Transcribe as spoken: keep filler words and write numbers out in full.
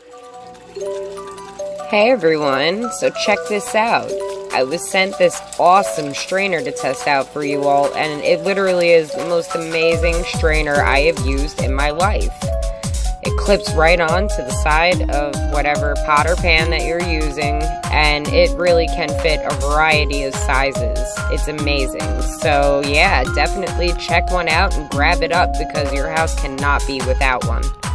Hey everyone, so check this out. I was sent this awesome strainer to test out for you all, and it literally is the most amazing strainer I have used in my life. It clips right on to the side of whatever pot or pan that you're using, and it really can fit a variety of sizes. It's amazing. So yeah, definitely check one out and grab it up because your house cannot be without one.